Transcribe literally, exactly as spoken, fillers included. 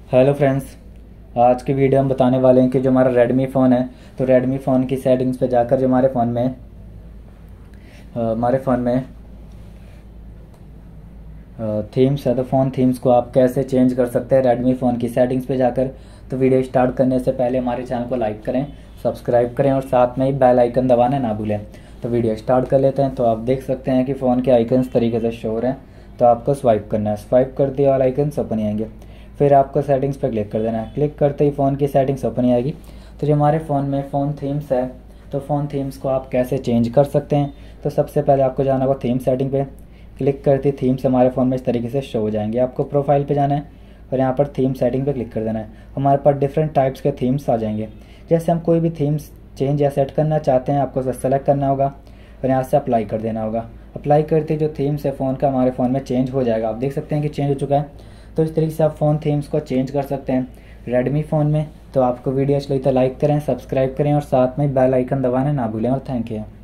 Hello friends, आज की video हम बताने वाले हैं कि जो हमारा रेडमी फ़ोन है, तो रेडमी फ़ोन की सेटिंग्स पे जाकर जो हमारे फ़ोन में अ, हमारे फ़ोन में थीम्स है, तो फ़ोन थीम्स को आप कैसे चेंज कर सकते हैं रेडमी फ़ोन की सेटिंग्स पे जाकर। तो वीडियो स्टार्ट करने से पहले हमारे चैनल को लाइक करें, सब्सक्राइब करें और साथ में ही बेल आइकन दबाना ना भूलें। तो वीडियो स्टार्ट कर लेते हैं। तो आप देख सकते हैं कि फ़ोन के आइकन इस तरीके से शो हो रहे हैं। तो आपको स्वाइप करना है, स्वाइप कर दिया और आइकन ओपन आएंगे। फिर आपको सेटिंग्स पर क्लिक कर देना है। क्लिक करते ही फ़ोन की सेटिंग्स ओपन आएगी। तो जो हमारे फ़ोन में फ़ोन थीम्स है, तो फ़ोन थीम्स को आप कैसे चेंज कर सकते हैं। तो सबसे पहले आपको जाना होगा थीम सेटिंग पे। क्लिक करते ही थीम्स हमारे फ़ोन में इस तरीके से शो हो जाएंगे। आपको प्रोफाइल पे जाना है और यहाँ पर थीम सेटिंग पे क्लिक कर देना है। हमारे पास डिफरेंट टाइप्स के थीम्स आ जाएंगे। जैसे हम कोई भी थीम्स चेंज या सेट करना चाहते हैं, आपको सेलेक्ट करना होगा और यहाँ से अप्लाई कर देना होगा। अप्लाई करते जो थीम्स है फ़ोन का हमारे फ़ोन में चेंज हो जाएगा। आप देख सकते हैं कि चेंज हो चुका है। तो इस तरीके से आप फ़ोन थीम्स को चेंज कर सकते हैं रेडमी फ़ोन में। तो आपको वीडियो अच्छी लगी तो लाइक करें, सब्सक्राइब करें और साथ में बेल आइकन दबाना ना भूलें। और थैंक यू।